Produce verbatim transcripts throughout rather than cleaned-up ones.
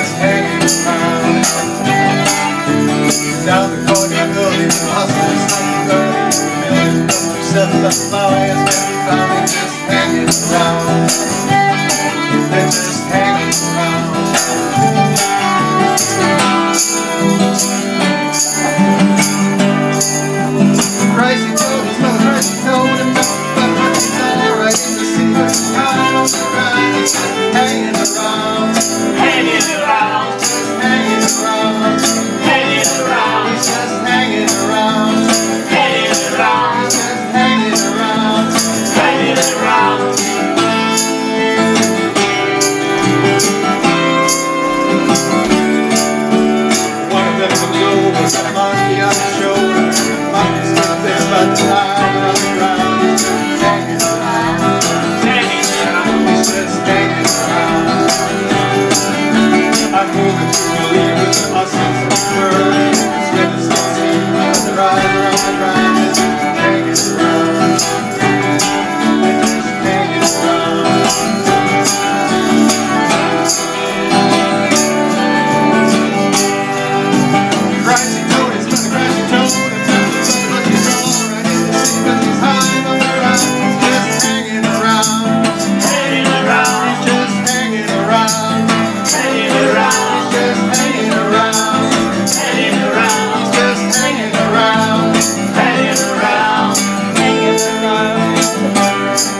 just hanging around. Down the corner building, the hustlers not early. The million of yourself left my ass, man, we found just hanging around. They're just hanging around. Crazy told his mother, crazy told him no, but he's alright in the sea, but he's high on the ride. He's just hanging around, hanging around, just hanging around, hanging around, he's just hanging around, hanging around, he's just hanging around, hanging around. One of them comes over, got a monkey on his shoulder. The monkey's not there, but the lion on the ground. He's just hanging around, Hanging around, he's just hanging around. I'm moving to believe with the muscles of the world. It's with the sticks in the rider on the ground. It's just hanging around, it's just hanging around. Crazy toad, it's got the crazy toad. It's got the but he's alright in the sea, but he's high on the ground. He's just hanging around, hanging around, he's just hanging around, hanging around, he's just hanging around, hanging around, he's just hanging around, hanging around, hanging around.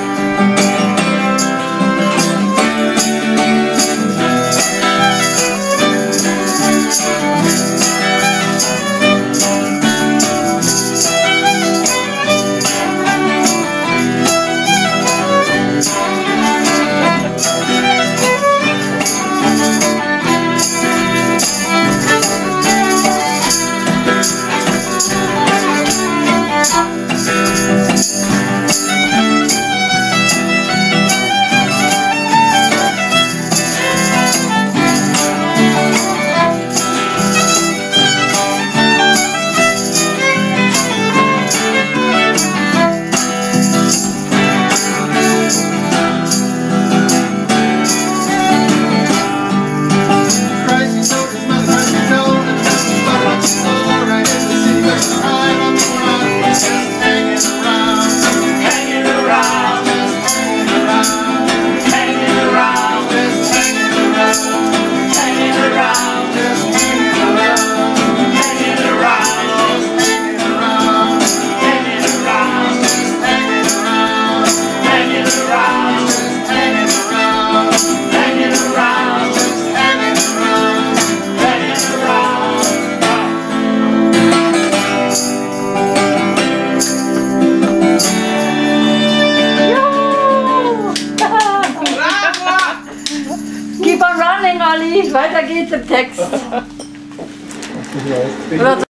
Keep on running, Olli. Weiter geht's im Text.